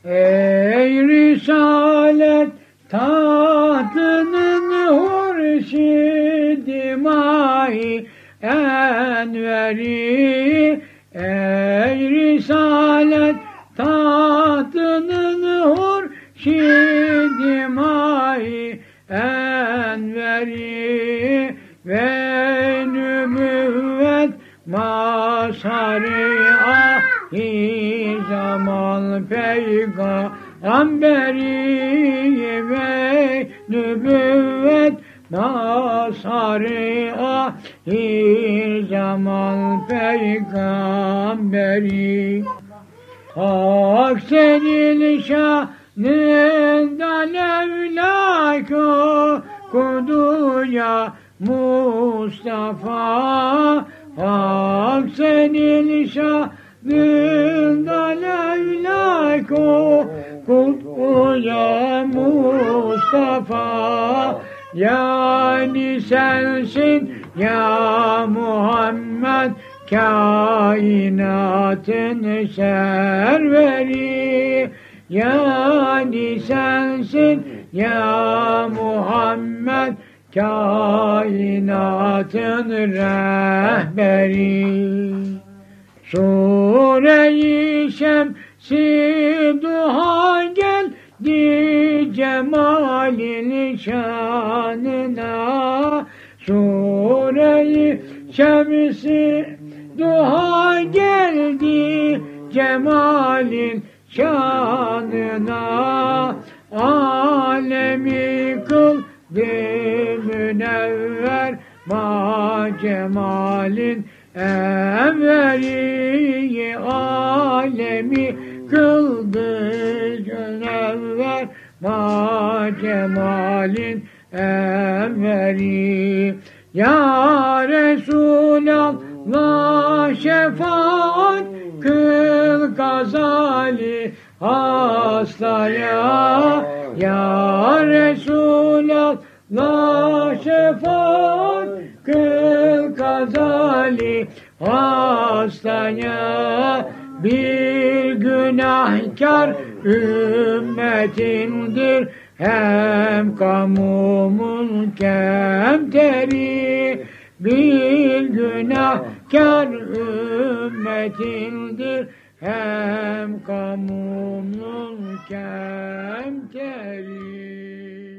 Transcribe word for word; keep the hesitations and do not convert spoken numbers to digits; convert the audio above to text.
Ey Risalet tahtının hurşidi mahi enveri, ey Risalet tahtının hurşidi mahi enveri ve nübüvvet mazhari ahi zaman peygamberi ve nübüvvet mazhari ahi zaman peygamberi. Hak senin şanından evlak okudu ya Mustafa, hak senin şanından evlak okudu ya Mustafa. Yani sensin ya Muhammed, kainatın serveri. Yani sensin ya Muhammed, kainatın rehberi. Sure-i Şems-i Duha geldi cemalin şanına. Sure-i Şems-i Duha geldi cemalin şanına. Alemi kıldı münevver ma cemalin enveri. Alemi kıldı münevver ma cemalin enveri. Ya Resulallah şefaat kıl gazali hastaya. Ya Resulallah şefaat kıl gazali hastaya. Bir günahkar ümmetindir hem kamumun kemteri. Bir günahkar ümmetindir hem kamumun kemteri.